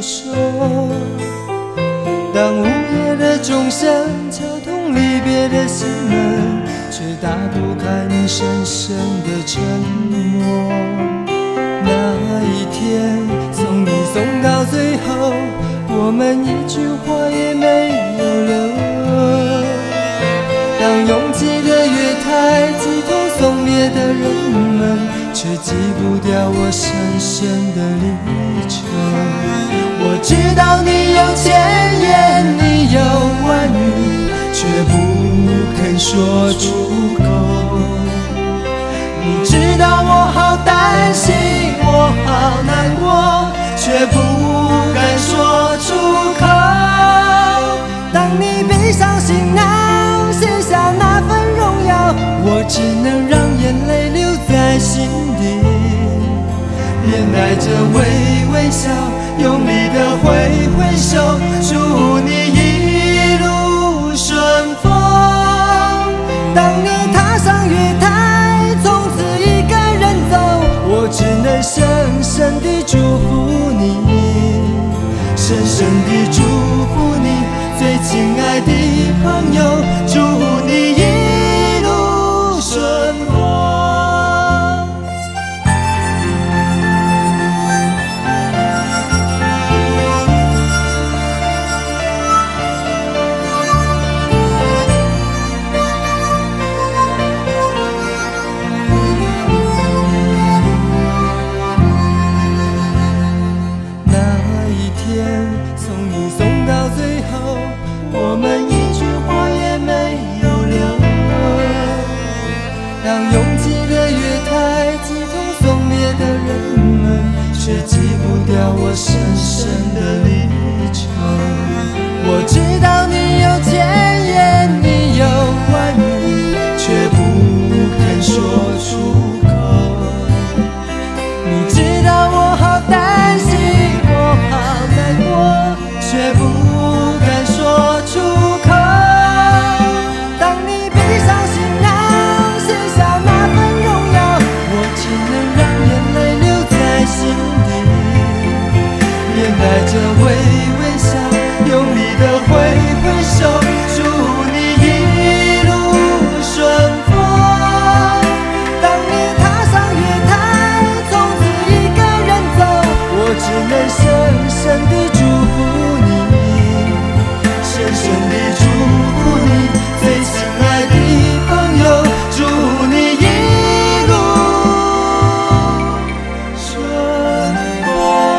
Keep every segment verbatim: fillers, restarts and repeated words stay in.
说。当午夜的钟声敲痛离别的心门，却打不开你深深的沉默。那一天送你送到最后，我们一句话也没有留。当拥挤的月台挤痛送别的人们，却挤不掉我深深的离愁。我知道你有千言，你有万语，却不肯说出口。你知道我好担心，我好难过，却不敢说出口。当你闭上行囊，卸下那份荣耀，我只能让眼泪留在心底，面带着微微笑，用力的挥挥手，祝你一路顺风。当你踏上月台，从此一个人走，我只能深深地祝福你，深深地祝福你，最亲爱的朋友，祝你一路顺风。我们一句话也没有留。当拥挤的月台挤痛送别的人们，却挤不掉我深深的离愁。我知道你有千言，你有万语，却不肯说出口。你知道我好担心，我好难过，却不说出口。当你闭上行囊，卸下那份荣耀，我只能让眼泪留在心底，面带着微微笑，用力的挥挥手，祝你一路顺风。当你踏上月台，从此一个人走，我只能深深地祝福你，深深地祝福你，最亲爱的朋友，祝你一路顺风。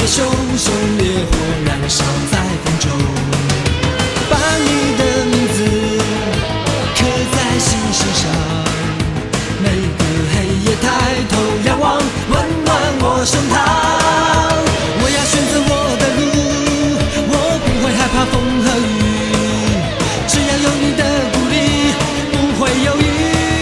熊熊烈火燃烧在风中，把你的名字刻在星星上，每个黑夜抬头仰望，温暖我胸膛。我要选择我的路，我不会害怕风和雨，只要有你的鼓励，不会犹豫。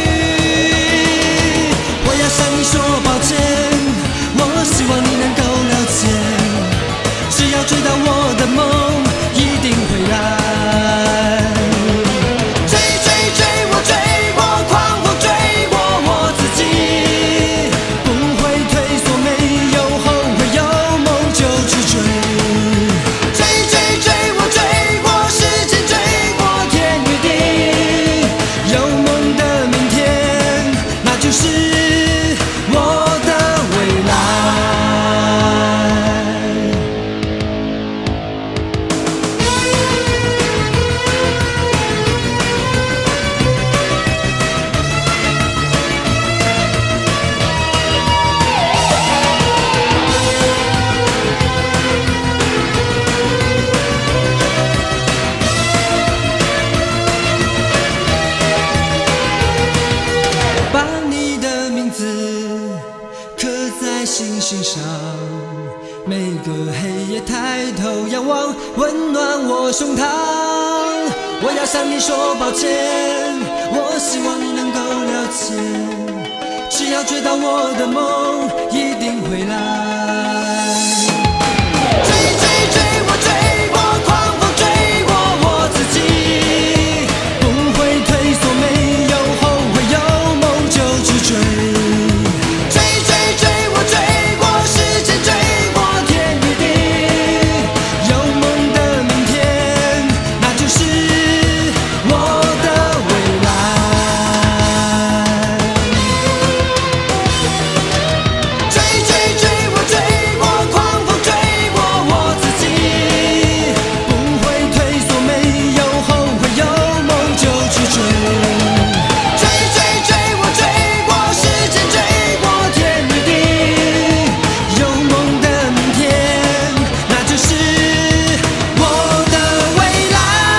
我要向你说抱歉，我希望你能够了解，只要追到我的梦，一定会来。追追追我追我狂风追我我自己，不会退缩，没有后悔，有梦就去追。追追追我追过时间，追过天与地，有梦的明天，那就是我的未来。把你的名字刻在星星上，每个黑夜抬头仰望，温暖我胸膛。我要向你说抱歉，我希望你能够了解，只要追到我的梦，一定会来。追追追我追我狂风追我我自己，不会退缩，没有后悔，有梦就去追。追追追我追过时间，追过天与地，有梦的明天，那就是我的未来。追追追我追我狂风追我我自己，不会退缩，没有后悔，有梦就去追。追追追我追过时间，追过天与地，有梦的明天，那就是我的未来。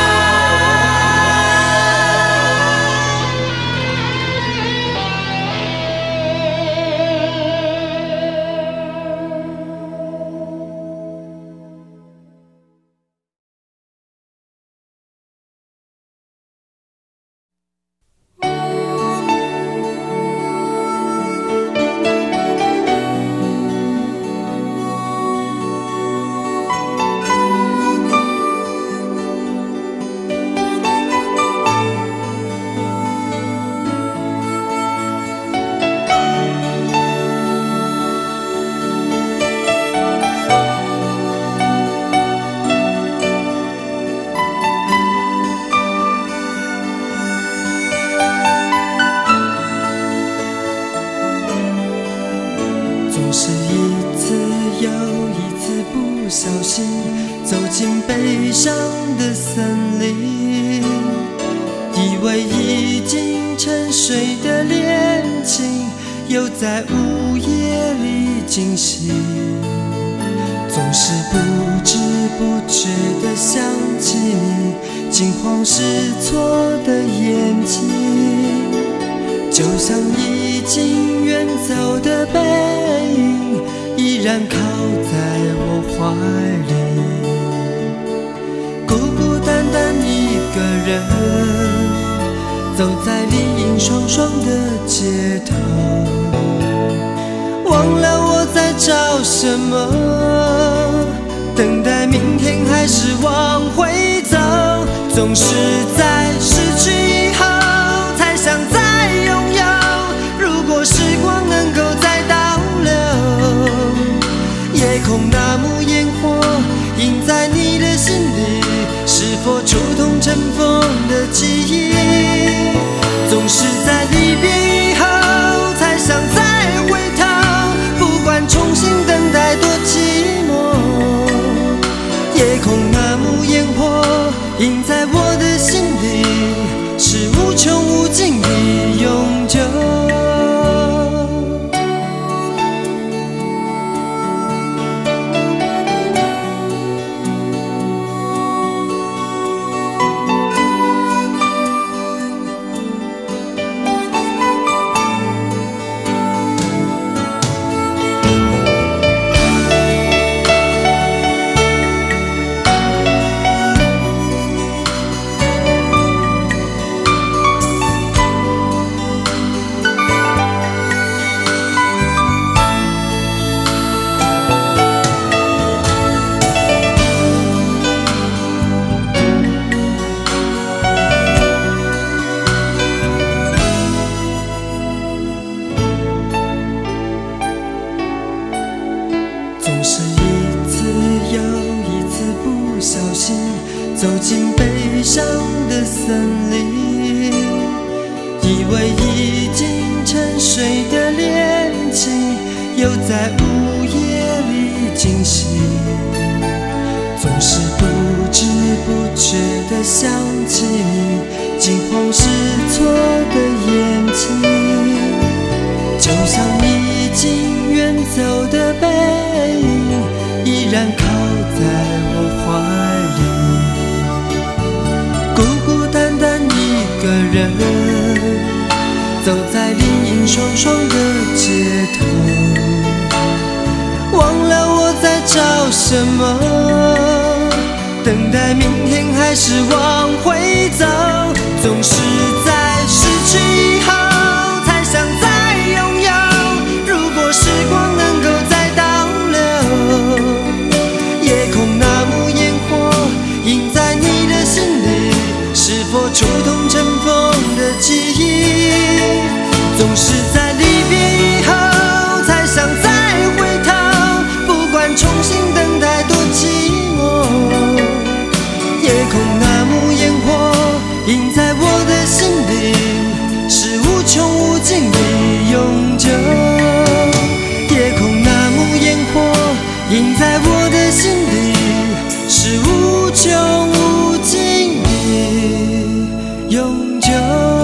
总是一次又一次不小心走进悲伤的森林，以为已经沉睡的恋情又在午夜里惊醒，总是不知不觉地想起你惊慌失措的眼睛，就像已经远走的背影，依然靠在我怀里。孤孤单单一个人，走在林荫霜霜的街头，忘了我在找什么，等待明天还是往回走，总是在失去以后才想再拥有。如果时光能够再倒流，夜空那幕烟火映在你的心里，是否触痛尘封的记忆？总是在离别以后才想再回头，不管重新等待多寂寞，夜空那幕烟火映在我的心里，是无穷无尽的永久。 是一次又一次不小心走进悲伤的森林，以为已经沉睡的恋情又在午夜里惊醒，总是不知不觉地想起你惊慌失措的眼睛，就像你已经远走的背影依然靠在我怀里，孤孤单单一个人走在林荫霜霜的街头，忘了我在找什么，等待明天还是往回走，总是在失去以后才想再拥有，如果时光能够再倒流，夜空那幕烟火映在你的心里，是否触动尘封的记忆，总是在离别以后才想再回头，不管重新等待多寂寞，夜空那幕烟火映在我的心里，是无穷无尽的永久，夜空那幕烟火映在我的心里，是无穷无尽的永久。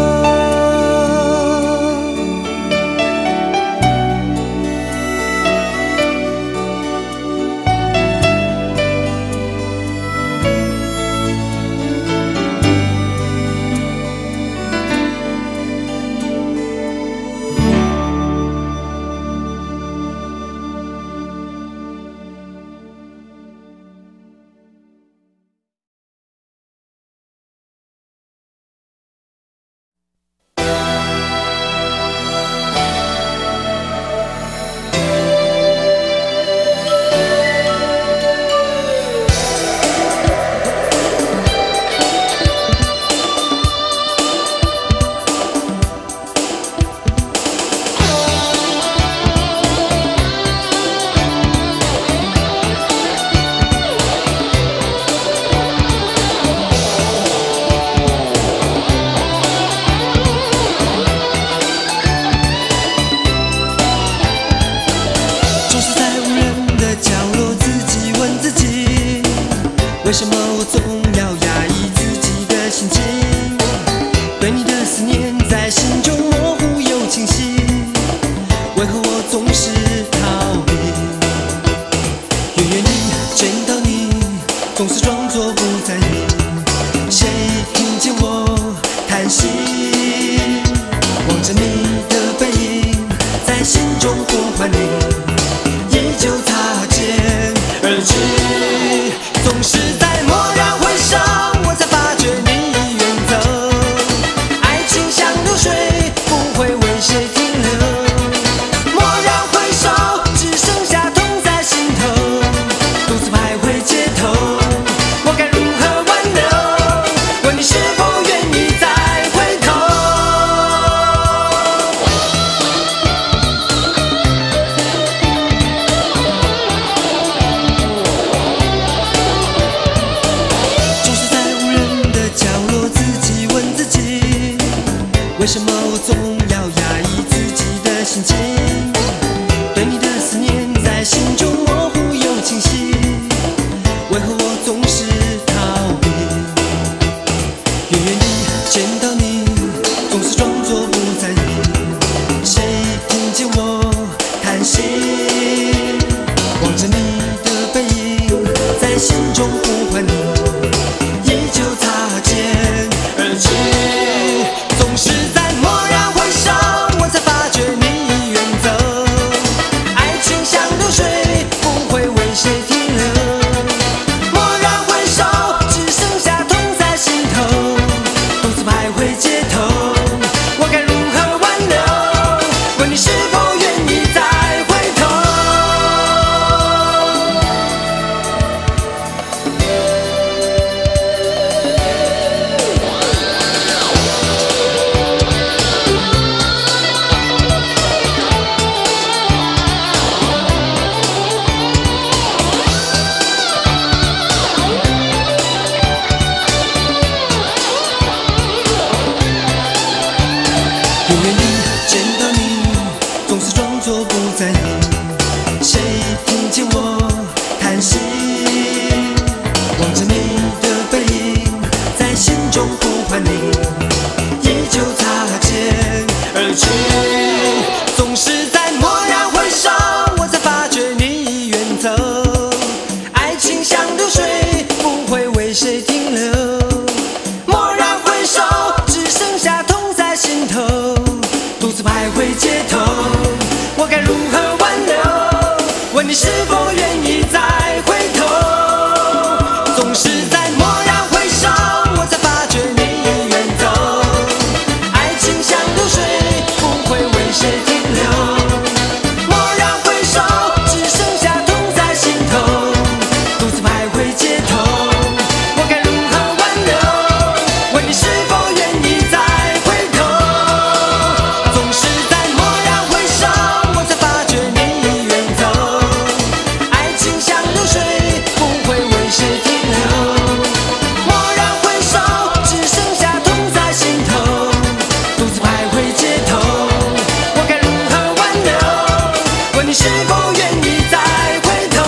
为什么我总要压抑自己的心情？对你的思念在心中模糊又清晰，为何我总是逃避？远远地见到你，总是装作不在意。谁听见我叹息？望着你的背影，在心中呼唤你，依旧擦肩而去，总是在梦。 问你是否愿意再回头？总是在蓦然回首，我才发觉你已远走。爱情像流水，不会为谁停留。蓦然回首，只剩下痛在心头，独自徘徊街头，我该如何挽留？问你是否愿意再回头？总是在蓦然回首，我才发觉你已远走。爱情像流水，不会为谁停留。蓦然回首，只剩下痛在心头，独自徘徊街头，我该如何挽留？问你是否愿意再回头？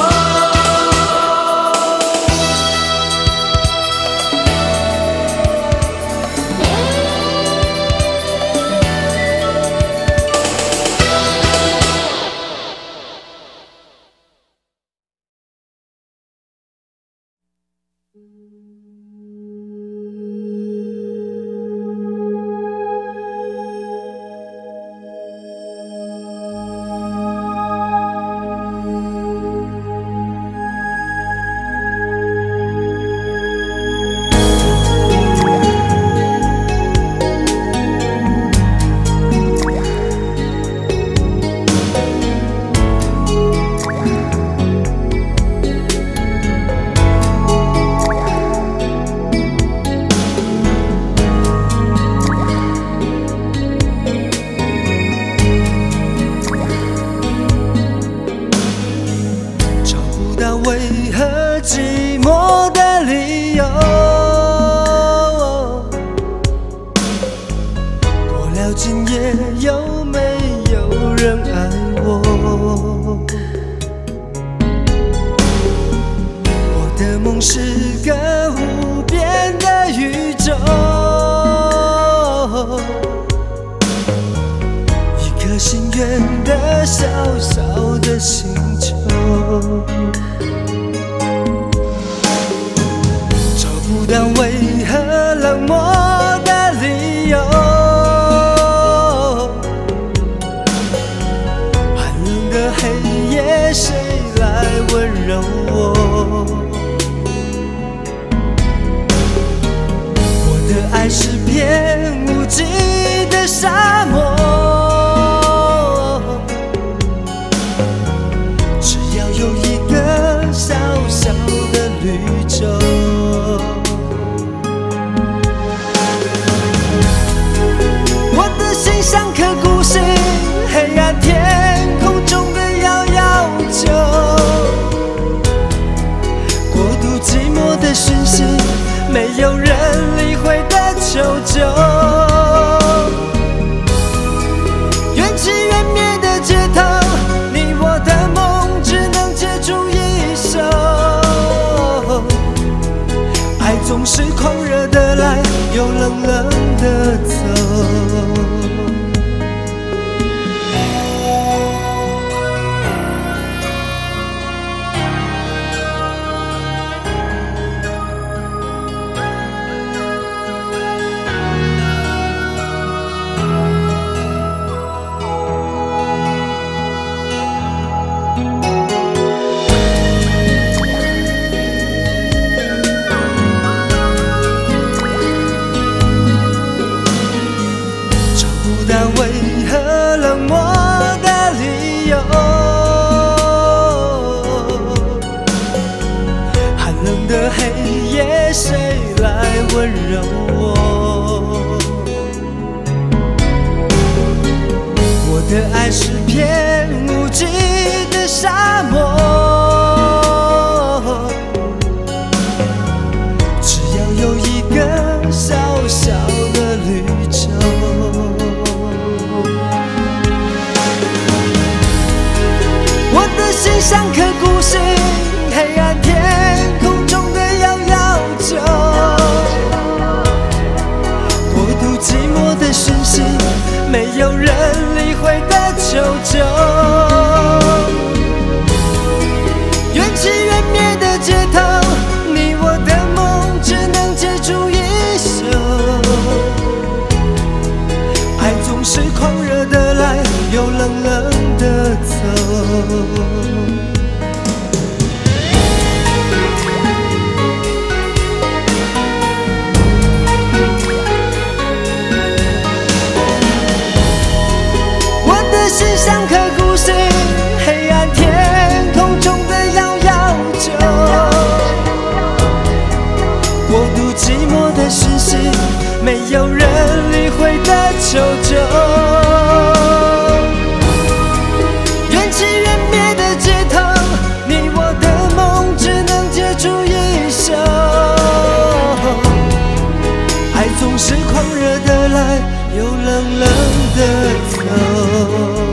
找不到为何寂寞的理由，过了今夜有没有人爱我？我的梦是个无边的宇宙，一颗心愿的小小的星球，找不到为何冷漠的理由。寒冷的黑夜，谁来温柔我？我的爱是片无际的沙漠，只要有一个小小的绿洲。我的心像颗孤星，黑暗天空中的遥遥球，孤独寂寞的讯息，没有人理会的求救。缘起缘灭的街头，你我的梦只能借助一首。 没有人理会的求救。缘起缘灭的街头，你我的梦只能结出一首。爱总是狂热的来，又冷冷的走。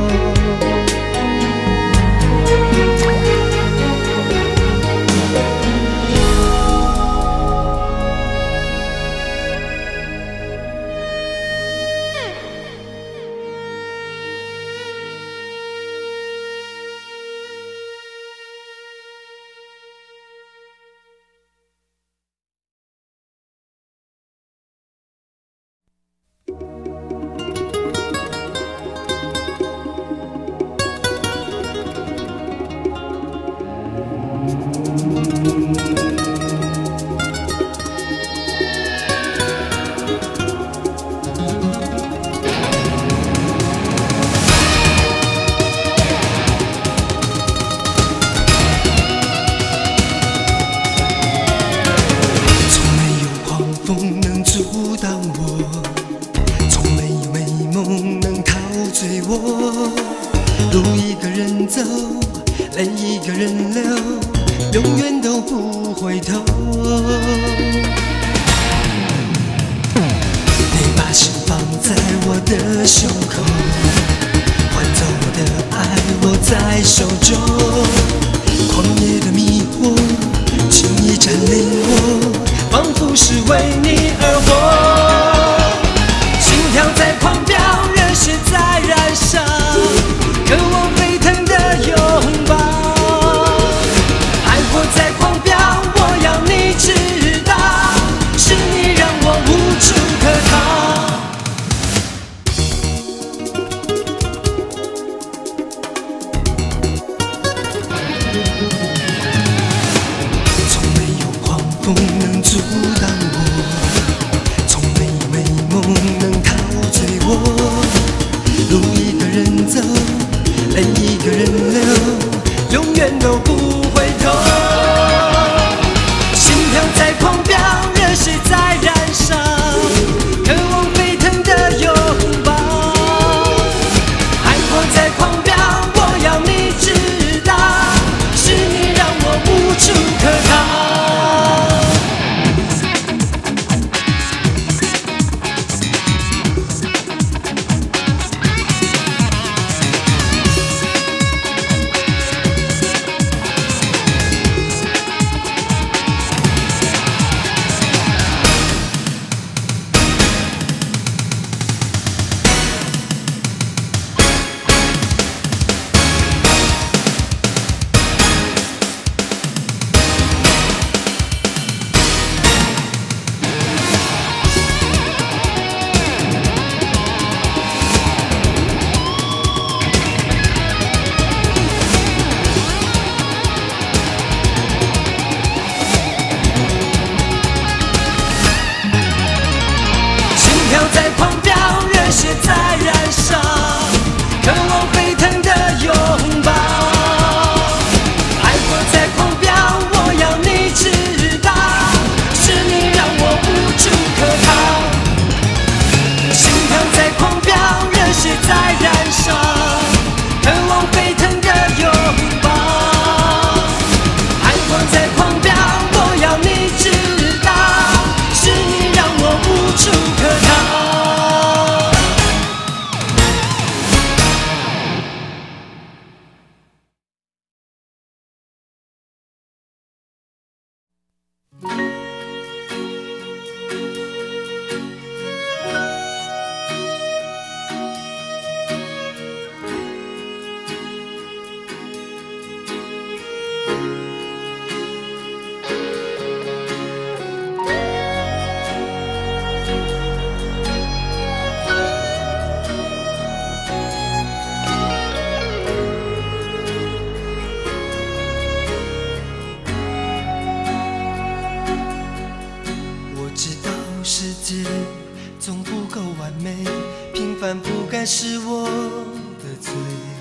该是我的罪。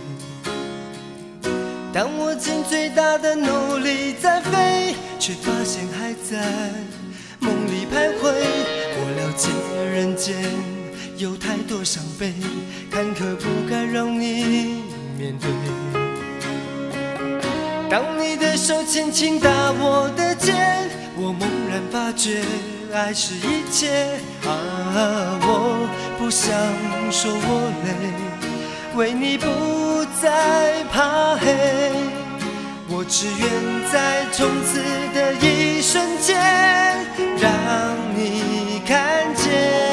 当我尽最大的努力在飞，却发现还在梦里徘徊。我了解人人间有太多伤悲，坎坷不该让你面对。当你的手轻轻搭我的肩，我猛然发觉爱是一切。啊，我不想说我累，为你不再怕黑。我只愿在从此的一瞬间，让你看见。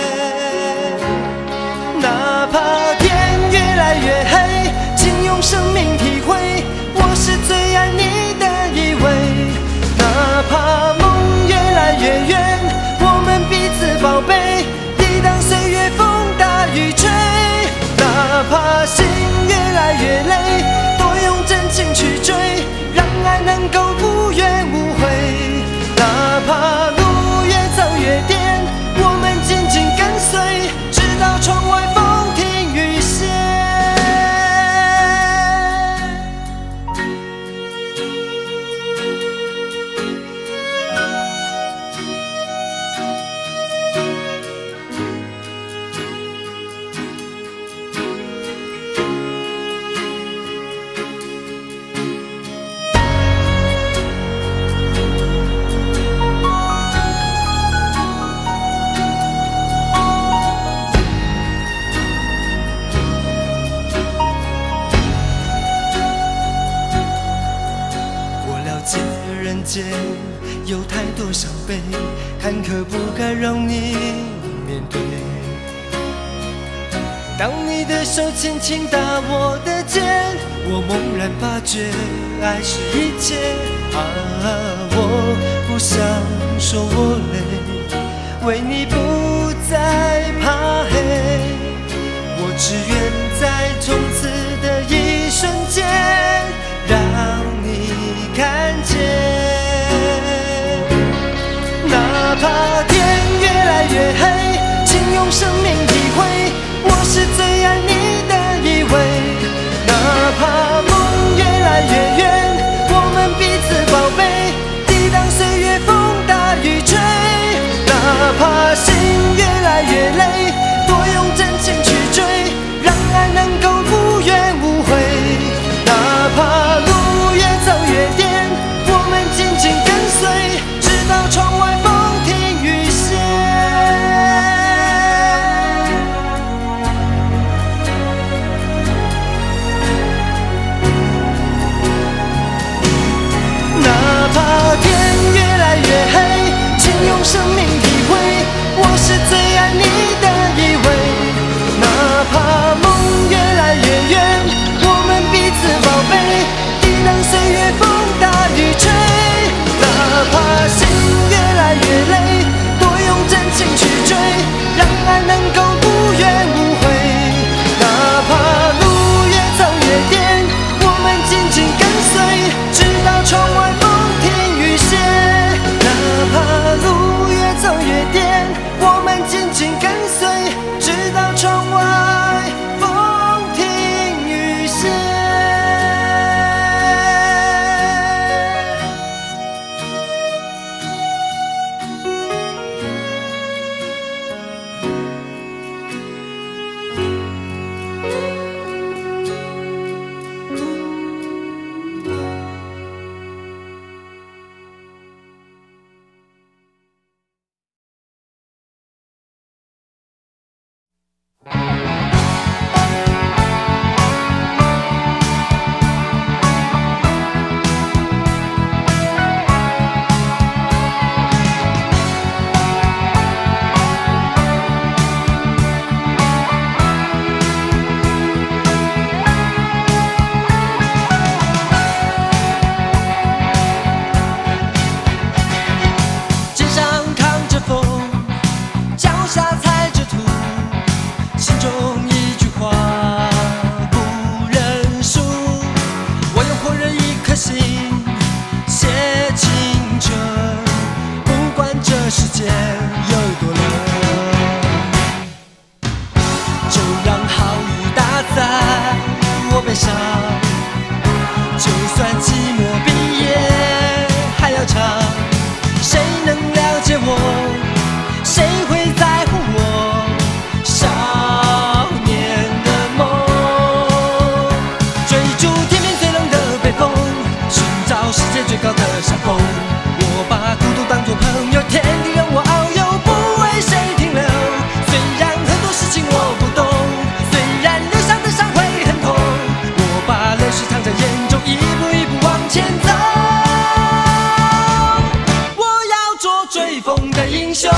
哪怕天越来越黑，请用生命体会我是最爱你的一位。哪怕梦越来越远，我们彼此宝贝，抵挡岁月风大雨吹。哪怕心越来越累，多用真情去追，让爱能够无怨无悔。哪怕路越走越颠，我们紧紧跟随，直到窗外风停雨歇。人间有太多伤悲，坎坷不该让你面对。当你的手轻轻搭我的肩，我猛然发觉爱是一切。啊，我不想说我累，为你不再怕黑。我只愿在从此的一瞬间，让你看见。哪怕天越来越黑，请用生命体会我是最爱你的一位。哪怕梦越来越远，我们彼此宝贝，抵挡岁月风大雨吹。哪怕心越来越累，多用真情去追，让爱能够无怨无悔。哪怕路越走越颠，我们紧紧跟随，直到窗外风停雨歇。哪怕天越来越黑，请用生命体会我是最爱你的一位。哪怕梦越来越远，我们彼此宝贝，抵挡岁月风大雨吹。哪怕心越来越累，多用真情去追，让爱能够无怨无悔。哪怕路越走越颠，我们紧紧跟随，直到窗外风停雨歇。哪怕路越走高的山峰。我把孤独当作朋友，天地任我遨游，不为谁停留。虽然很多事情我不懂，虽然留下的伤会很痛，我把泪水藏在眼中，一步一步往前走。我要做追风的英雄。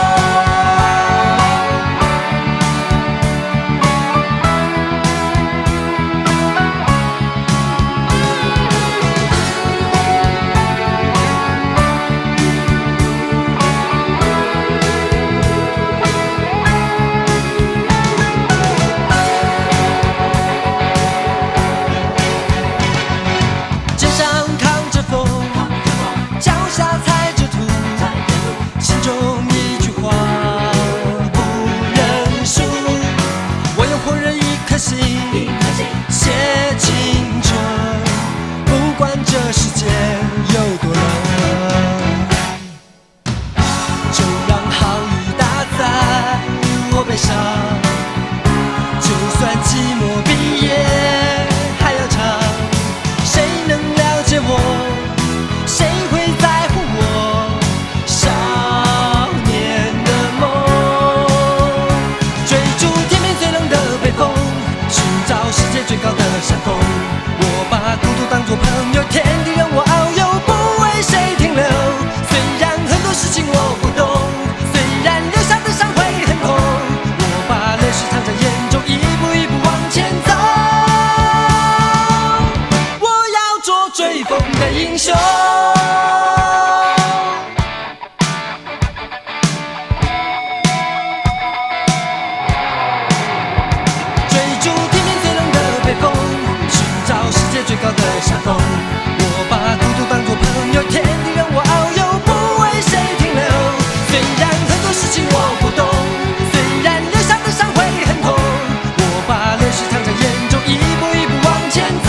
写青春，不管这世界有多冷，就让好雨打在我背上。就算寂寞比夜还要长，谁能了解我？谁会在乎我少年的梦？追逐天边最冷的北风，找世界最高的山峰。我把孤独当作朋友，天地任我遨游，不为谁停留。虽然很多事情我不懂，虽然留下的伤会很痛，我把泪水藏在眼中，一步一步往前走。我要做追风的英雄。最高的山峰，我把孤独当作朋友，天地任我遨游，不为谁停留。虽然很多事情我不懂，虽然留下的伤会很痛，我把泪水藏在眼中，一步一步往前走。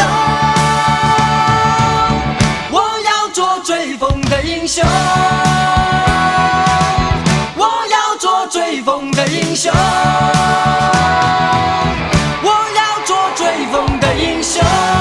我要做追风的英雄，我要做追风的英雄，我要做追风的英雄。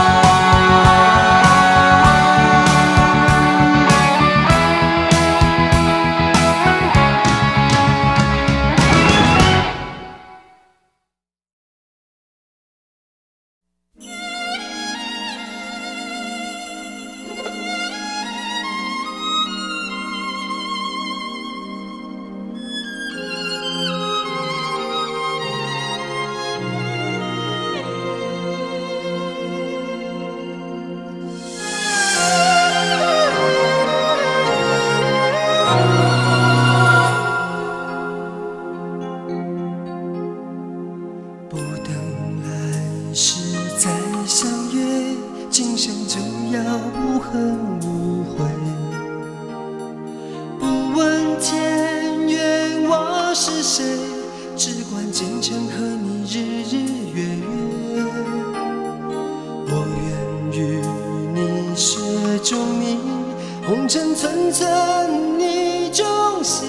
红尘层层你中写，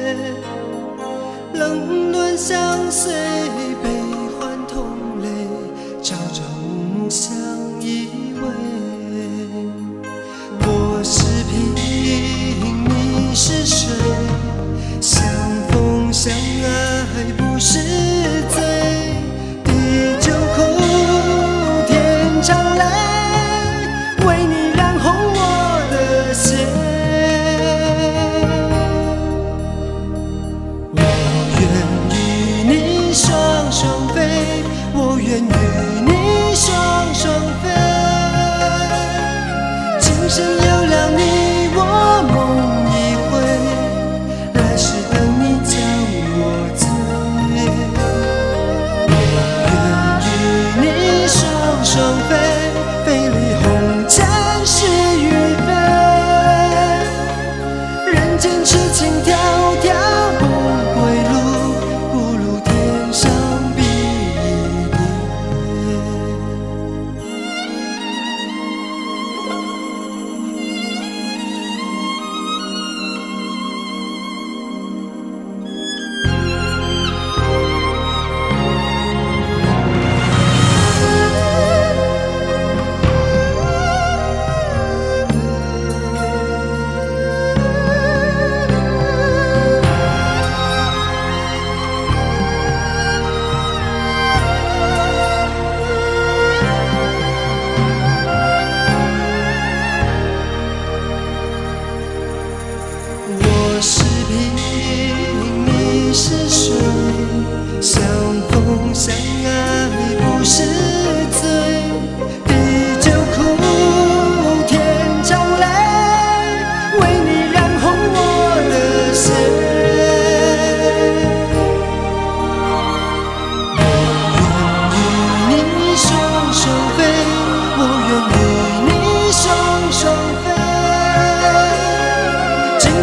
冷暖相随，悲欢痛泪，朝朝暮暮相依偎。我是萍，你是水，相逢相爱不是罪。地久苦，天长来。我愿与你双双飞，今生有了你，我梦一回，来世等你将我醉。我愿与你双双飞，飞离红尘是与非，人间痴情迢迢不归路，不如天上比。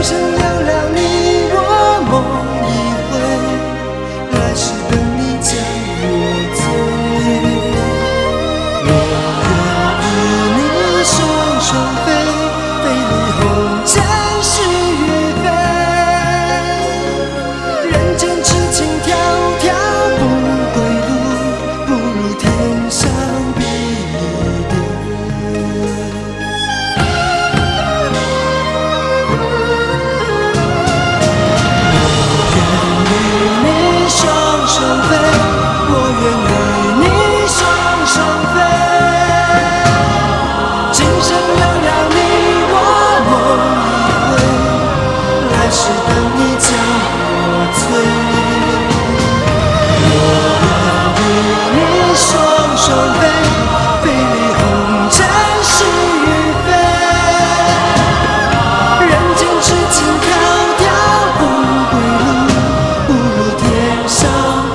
生流浪你我梦一回，来世等你将我醉。我愿与你双双飞，飞离红尘是与非。人间痴情迢迢不归路，不如天上比一点。双双飞，我愿与你双双飞。今生流浪你我梦一回，来世等你将我醉。我愿与你双双飞，飞离红尘是与非。人间痴情迢迢不归路，不如天上。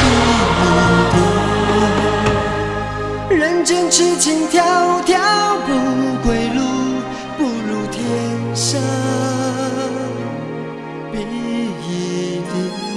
人间痴情迢迢不归路，不如天上比一点。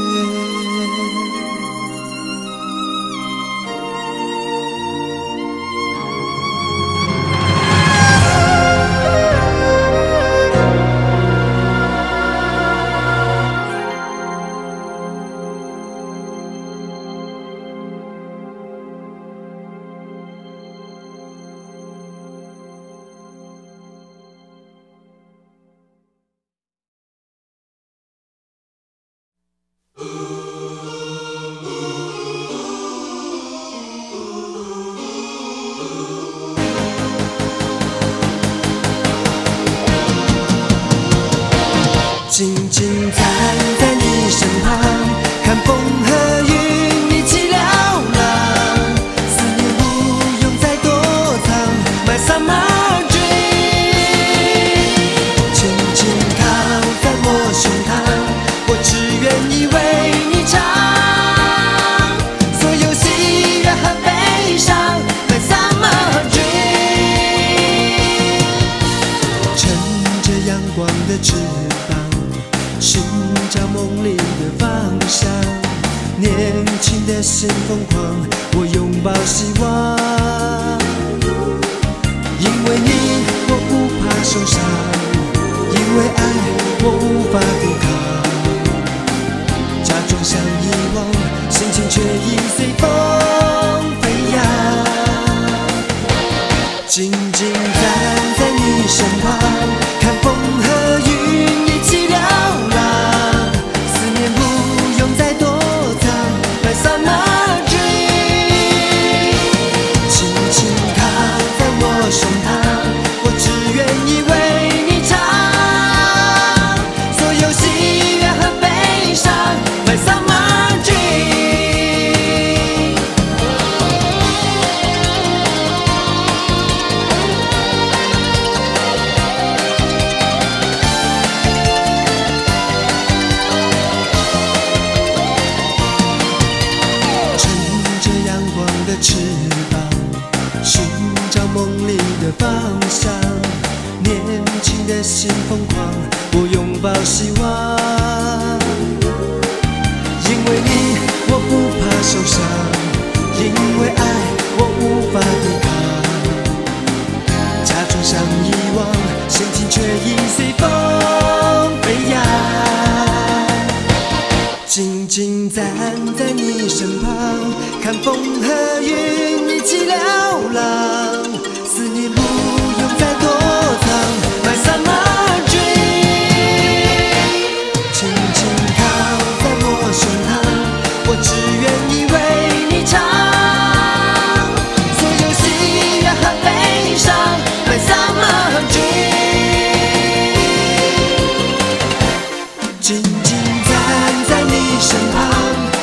静静站在你身旁，看风和云一起流浪，思念不用再躲藏 ，My summer dream。轻轻靠在我胸膛，我只愿意为你唱，所有喜悦和悲伤 ，My summer dream。乘着阳光的翅膀。寻找梦里的方向，年轻的心疯狂，我拥抱希望。因为你，我不怕受伤；因为爱，我无法抵抗。假装想遗忘，心情却已随风飞扬。静静站在你身旁，看风和云一起流浪。Summer dream， 轻轻靠在我胸膛，我只愿意为你唱，所有喜悦和悲伤 ，My summer dream。翅膀，寻找梦里的方向。年轻的心疯狂，我拥抱希望。因为你，我不怕受伤；因为爱，我无法抵抗。假装想遗忘，心情却已随风飞扬。静静站在你身旁，看风和云一起流浪，思念不用再躲藏 ，My summer dream。轻轻靠在我胸膛，我只愿意为你唱，所有喜悦和悲伤 ，My summer dream。静静站在你身旁。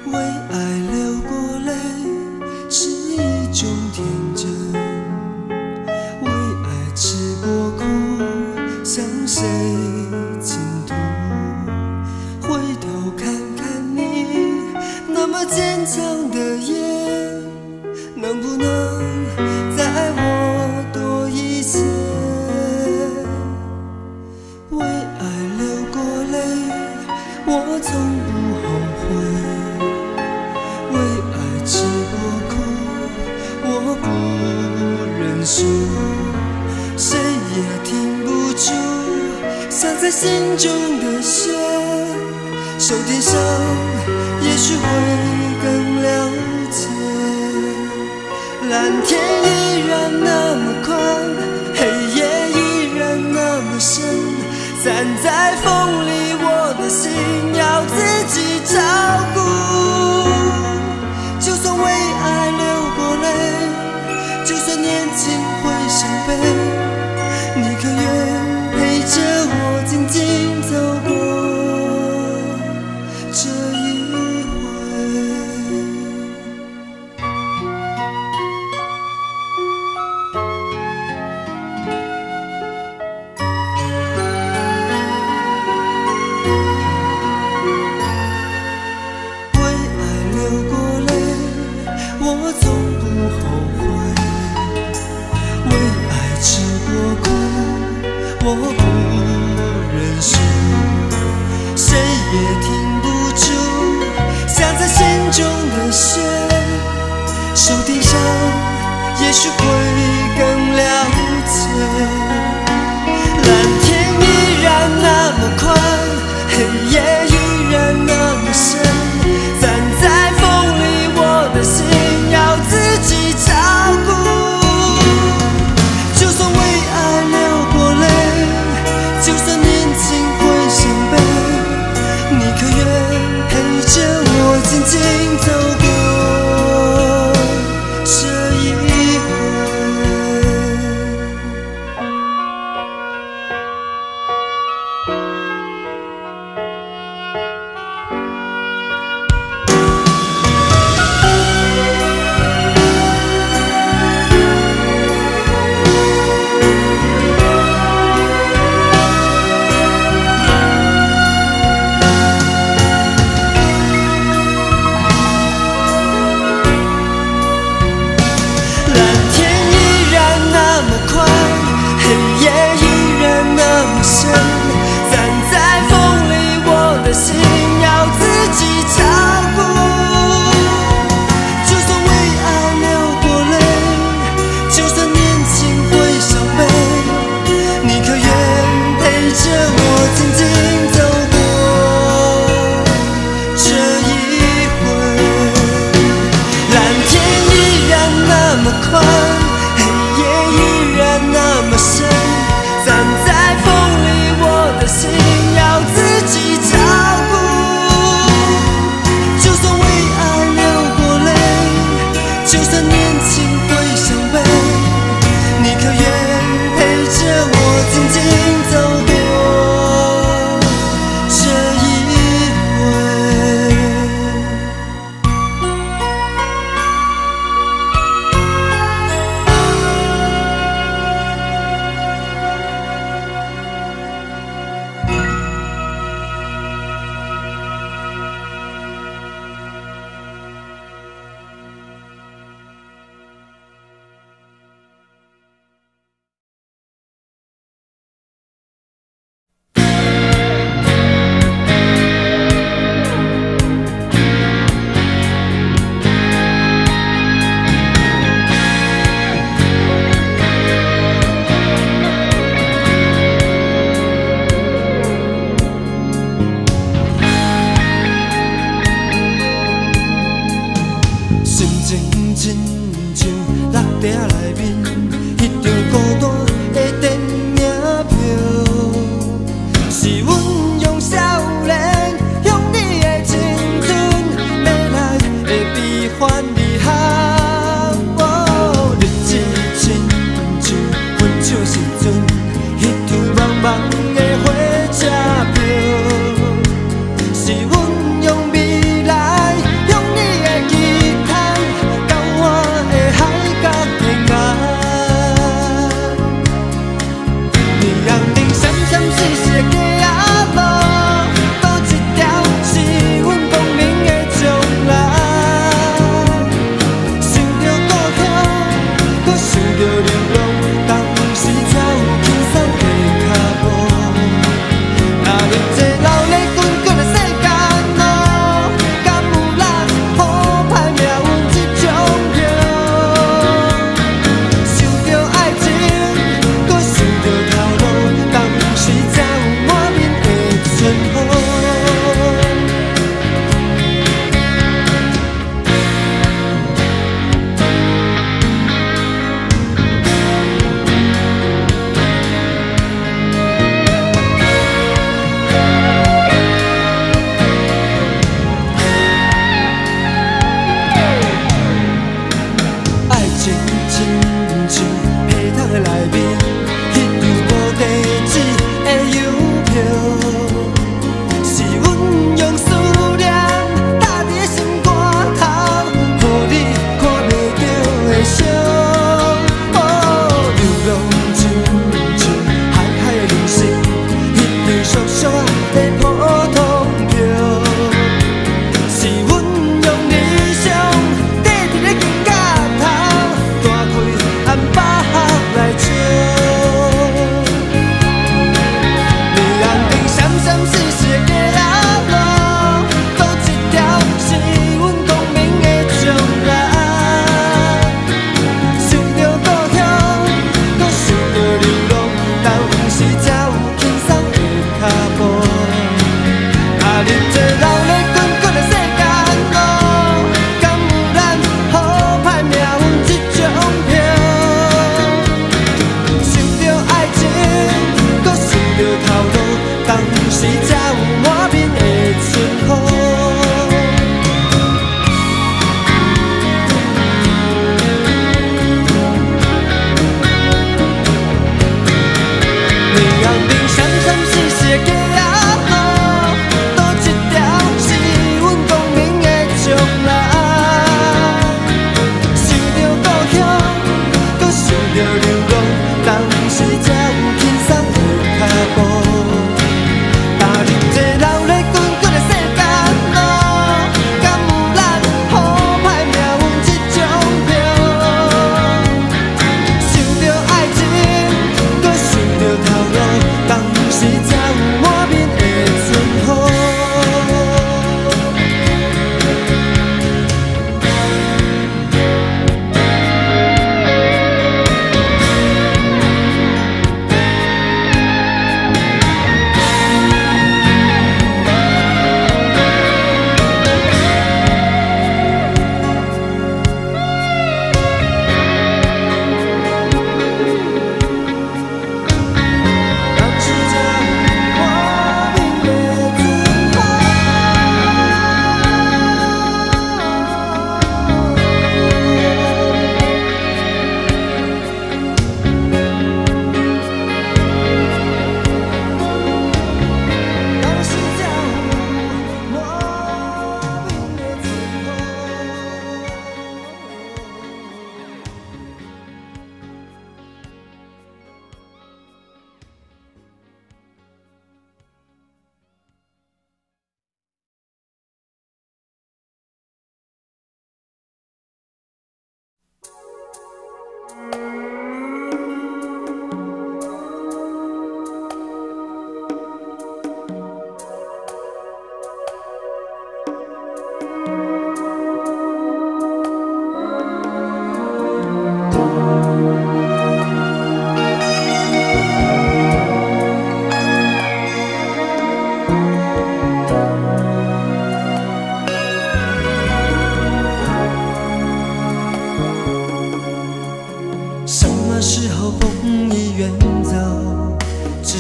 为爱流过泪是一种天真，为爱吃过苦向谁倾吐？回头看看你那么坚强的眼，能不能再爱我多一些？为爱流过泪，我从不后悔。为爱吃过苦，我不认输。谁也停不住想在心中的雪，手点上，也许会更了解。蓝天依然那么宽，黑夜依然那么深，散在风里，我的心要自己照顾。就算为爱流过泪，就算年轻会伤悲，你可愿陪着我静静走过这一回？我从不后悔，为爱吃过苦，我不认输。谁也停不住想在心中的雪，手点上，也许会更了解。蓝天依然那么宽，黑夜依然那么深，站在风里，我的心要自己照顾。就算为爱流过泪，就算年轻会伤悲，你可愿陪着我静静走过这一是阮用未来用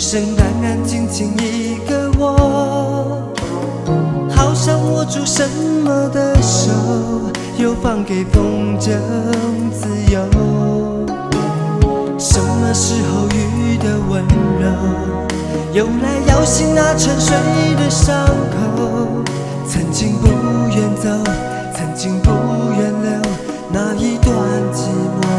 剩安安静静一个我，好想握住什么的手，又放给风筝自由。什么时候雨的温柔，又来摇醒那沉睡的伤口？曾经不愿走，曾经不愿留那一段寂寞。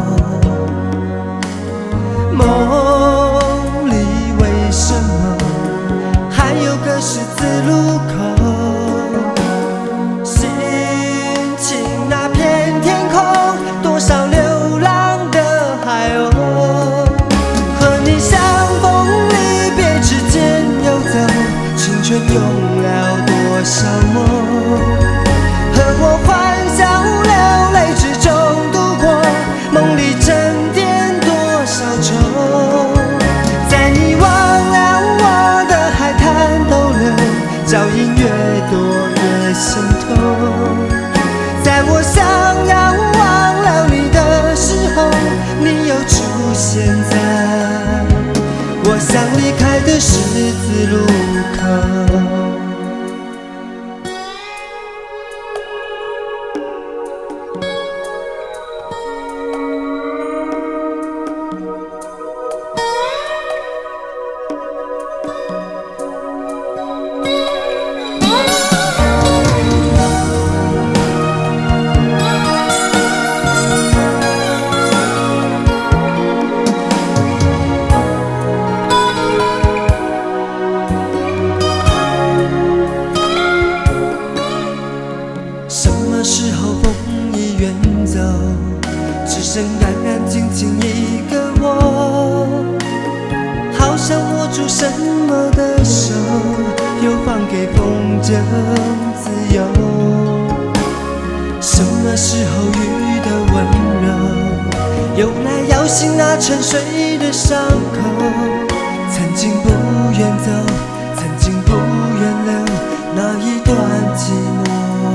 梦里为什么还有个十字路口？心情那片天空，多少流浪的海鸥，和你相逢离别之间游走，青春用了多少梦，和我欢笑流泪之中度过，梦里沉淀多少愁，在你忘了我的海滩逗留，脚印越多越心痛。在我想要忘了你的时候，你又出现在我想离开的十字路口。只剩安安静静一个我，好想握住什么的手，又放给风筝自由。什么时候雨的温柔，又来摇醒那沉睡的伤口？曾经不愿走，曾经不愿留那一段寂寞。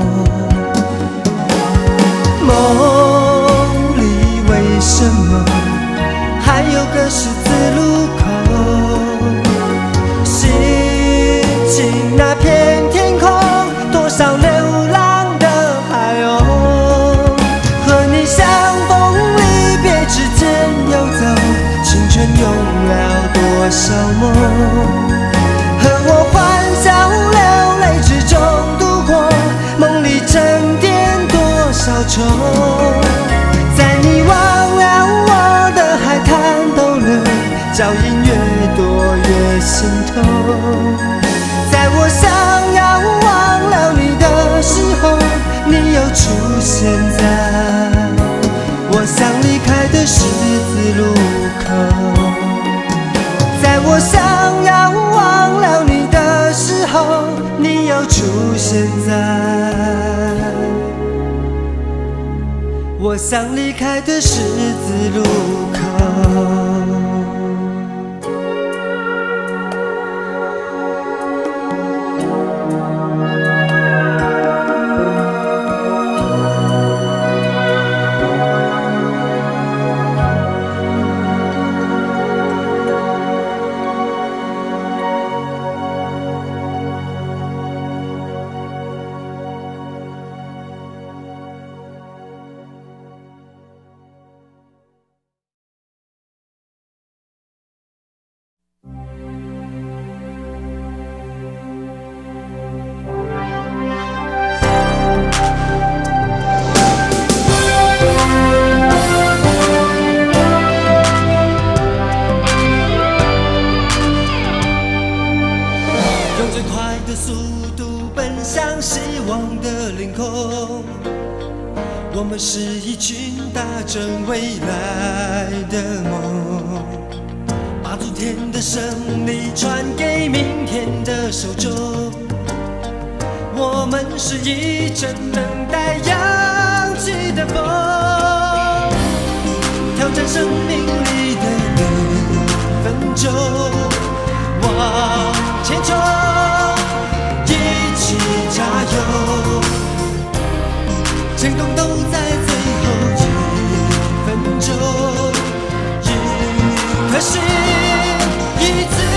梦里为什么还有个十字路口？心情那片天空，多少流浪的海鸥，和你相逢离别之间游走，青春用了多少梦，和我欢笑流泪之中度过，梦里沉淀多少愁，在你忘了我的海滩逗留，脚印越多越心痛。在我想要忘了你的时候，你又出现在我想离开的十字路口。在我想要忘了你的时候，你又出现在我想离开的十字路口。我们是一群打着未来的梦，把昨天的胜利传给明天的手中。我们是一阵等待扬起的风，挑战生命里的六分钟，往前冲，一起加油。成功都在最后一分钟，一颗心，一次。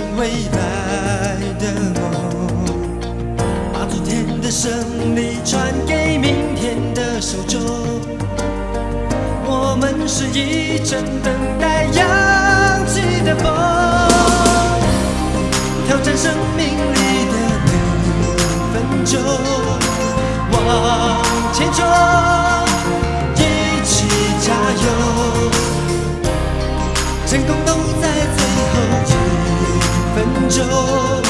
未来的梦，把昨天的胜利传给明天的手中。我们是一阵等待扬起的风，挑战生命里的每分钟，往前冲，一起加油，成功都在最后一分钟。